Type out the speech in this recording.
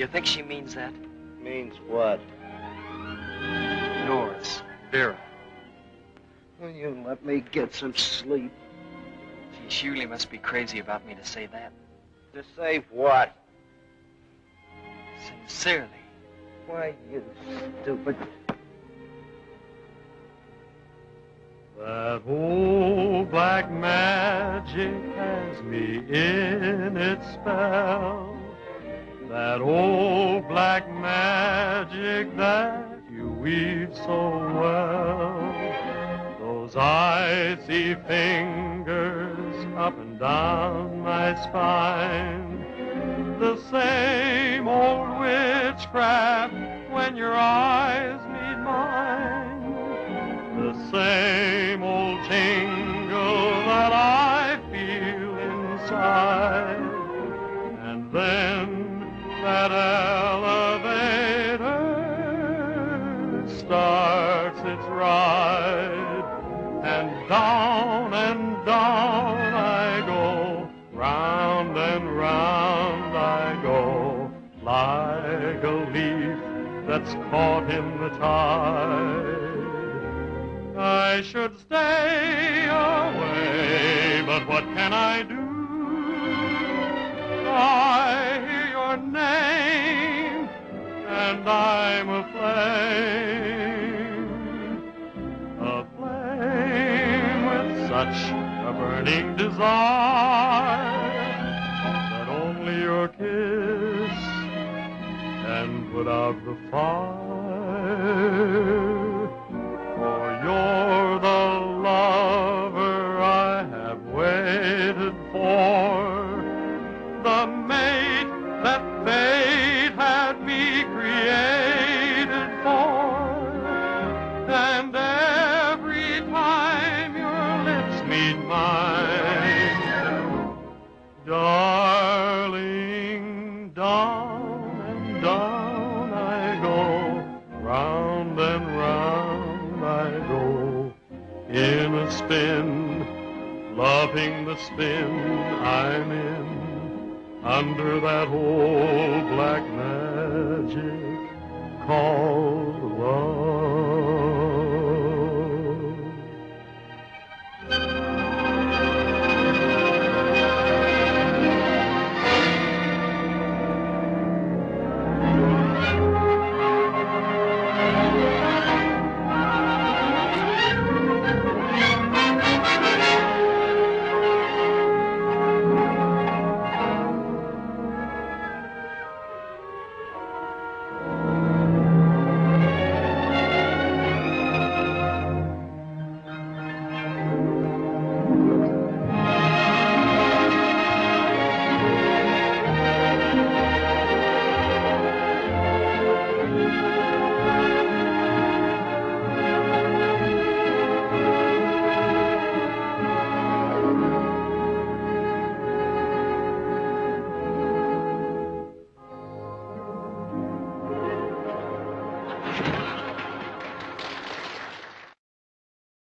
You think she means that? Means what? Yours, Vera. Will you let me get some sleep? She surely must be crazy about me to say that. To say what? Sincerely. Why, you stupid... That old black magic has me in its spell. That old black magic that you weave so well. Those icy fingers up and down my spine. The same old witchcraft when your eyes meet mine. The same old tingle that I feel inside. And then that elevator starts its ride. And down I go, round and round I go, like a leaf that's caught in the tide. I should stay away, but what can I do? I hear your name, and I'm aflame with such a burning desire that only your kiss can put out the fire. For you're the lover I have waited for, the mate that fate had me created for. And every time your lips meet mine, darling, down and down I go, round and round I go, in a spin, loving the spin I'm in, under that old black magic called love.